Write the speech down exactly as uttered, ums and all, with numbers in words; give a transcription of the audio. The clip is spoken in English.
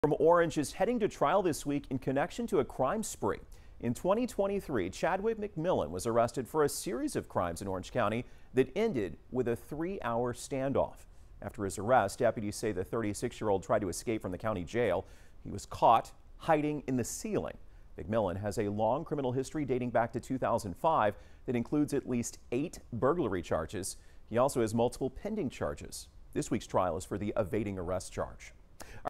From Orange is heading to trial this week in connection to a crime spree. In twenty twenty-three, Chadwick McMillin was arrested for a series of crimes in Orange County that ended with a three-hour standoff. After his arrest, deputies say the thirty-six-year-old tried to escape from the county jail. He was caught hiding in the ceiling. McMillin has a long criminal history dating back to two thousand five that includes at least eight burglary charges. He also has multiple pending charges. This week's trial is for the evading arrest charge.